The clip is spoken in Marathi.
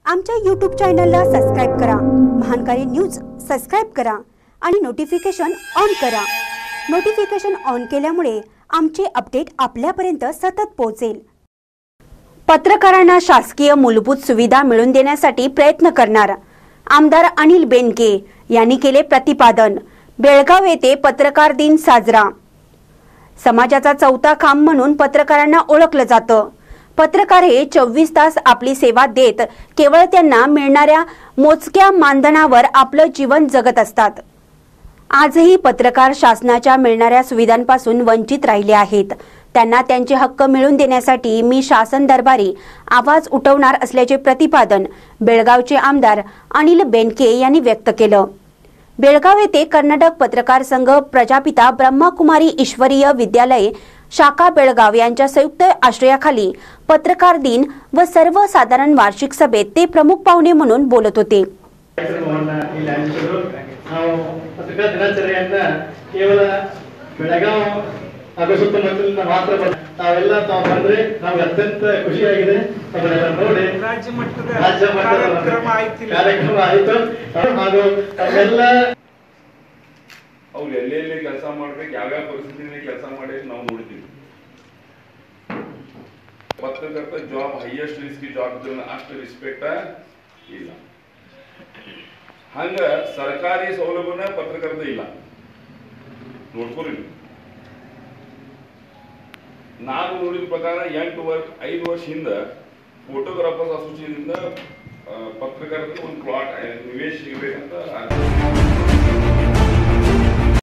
आमच्या YouTube चॅनलला सबस्क्राइब करा, महानकारी न्यूज सबस्क्राइब करा आणि नोटिफिकेशन ऑन करा। नोटिफिकेशन ऑन केल्यामुळे आमचे अपडेट आपल्यापर्यंत सतत पोहोचेल। पत्रकारांना शासकीय मूलभूत सुविधा मिळवून देण्यासाठी प्रयत्न करणार आमदार अनिल बेनके यांनी केले प्रतिपादन। बेळगाव येथे पत्रकार दिन साजरा। समाजाचा चौथा खांब म्हणून पत्रकारांना ओळखलं जातं। पत्रकार हे 24 तास आपली सेवा देत केवळ त्यांना मिळणाऱ्या मोजक्या मानधनावर आपलं जीवन जगत असतात। आजही पत्रकार शासनाच्या मिळणाऱ्या सुविधांपासून वंचित राहिले आहेत। त्यांना त्यांचे हक्क मिळवून देण्यासाठी मी शासन दरबारी आवाज उठवणार असल्याचे प्रतिपादन बेळगावचे आमदार अनिल बेनके यांनी व्यक्त केलं। बेळगाव येथे कर्नाटक पत्रकार संघ प्रजापिता ब्रह्मकुमारी ईश्वरीय विद्यालय शाखा बेळगाव यांच्या संयुक्त आश्रयाखाली पत्रकार दिन व सर्वसाधारण वार्षिक सभेत ते प्रमुख पाहुणे म्हणून बोलत होते। पत्रकार ದಿನಾಚರಣೆಯನ್ನ ಕೇವಲ ಬೆಳಗಾವಿ ಹಾಗೂ ಸುತ್ತಮುತ್ತಲಿನ ಮಾತ್ರ ತಾವೆಲ್ಲ ತಾವು ಬಂದ್ರೆ ನಮಗೆ ಅತ್ಯಂತ ಖುಷಿಯಾಗಿದೆ। ತಮ್ಮನ್ನೆಲ್ಲ ನೋಡಿ ರಾಜ್ಯ ಮಟ್ಟದ ಕಾರ್ಯಕ್ರಮ ಆಯಿತು ಹಾಗೂ ತಾವೆಲ್ಲ ಅವ್ರು ಎಲ್ಲೆಲ್ಲಿ ಕೆಲಸ ಮಾಡ್ಬೇಕು, ಯಾವ್ಯಾವ ಪರಿಸ್ಥಿತಿಯಲ್ಲಿ ಕೆಲಸ ಮಾಡಿ ನಾವು ನೋಡ್ತೀವಿ। ಪತ್ರಕರ್ತ ಜಾಬ್ ಹೈಯೆಸ್ಟ್ ರಿಸ್ಕ್ ಜಾಬ್ ಇದ್ರೆ ಅಷ್ಟು ರೆಸ್ಪೆಕ್ಟ್ ಇಲ್ಲ। ಹಂಗ ಸರ್ಕಾರಿ ಸೌಲಭ್ಯನ ಪತ್ರಕರ್ತ ಇಲ್ಲ ನೋಡ್ಕೊರಿ। ನಾನು ನೋಡಿದ ಪ್ರಕಾರ 5 ವರ್ಷ ಹಿಂದೆ ಫೋಟೋಗ್ರಾಫರ್ಸ್ ಅಸೋಸಿಯೇಷನ್ ಪತ್ರಕರ್ತ ಒಂದು ಪ್ಲಾಟ್ ನಿವೇಶ್ ಇರಬೇಕಂತ